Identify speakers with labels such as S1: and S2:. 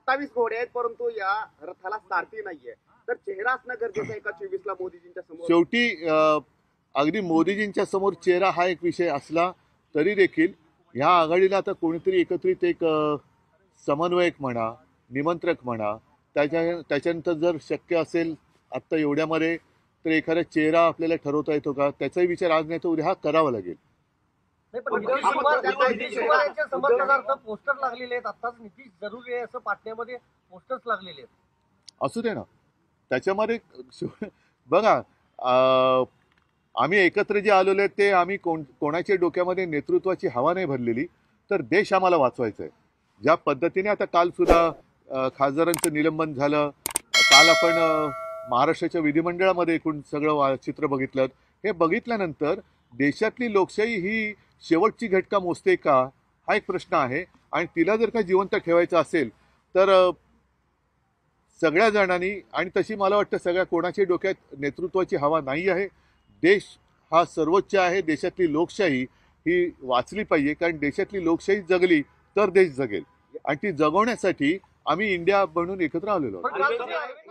S1: 27 घोडे आहेत, परंतु या रथाला सारथी नाहीये. तर चेहरा असणं गरजेचं आहे का 24 ला मोदीजींच्या समोर?
S2: शेवटी अगदी मोदीजींच्या समोर चेहरा हा एक विषय असला तरी देखील ह्या आघाडीला आता कोणीतरी एकत्रित एक समन्वयक म्हणा, निमंत्रक म्हणा, त्याच्यानंतर जर शक्य असेल आत्ता एवढ्यामध्ये तर एखादा चेहरा आपल्याला ठरवता येतो का, त्याचाही विचार आज नाही तर उद्या हा करावा लागेल.
S3: पोस्टर लागलेले आहेत, आताच नितीश जरुरी आहे असं पाटण्यामध्ये पोस्टर्स लागलेले आहेत.
S2: असू दे ना, त्याच्यामध्ये बघा आम्ही एकत्र जे आलेलो आहेत ते आम्ही कोणाच्या डोक्यामध्ये नेतृत्वाची हवा नाही भरलेली, तर देश आम्हाला वाचवायचा आहे. ज्या पद्धतीने आता काल सुद्धा खासदारांचं निलंबन झालं, काल आपण महाराष्ट्राच्या विधिमंडळामध्ये एकूण सगळं चित्र बघितलं. हे बघितल्यानंतर देशातली लोकशाही ही शेवटची घटका मोजते का, हा एक प्रश्न आहे. आणि तिला जर का जिवंत ठेवायचं असेल तर सगळ्या जणांनी, आणि तशी मला वाटतं सगळ्या कोणाच्या डोक्यात नेतृत्वाची हवा नाही आहे. देश हा सर्वोच्च आहे. देशातली लोकशाही ही वाचली पाहिजे, कारण देशातली लोकशाही जगली तर देश जगेल, आणि ती जगवण्यासाठी आम्ही इंडिया बनून एकत्र आलेलो आहोत.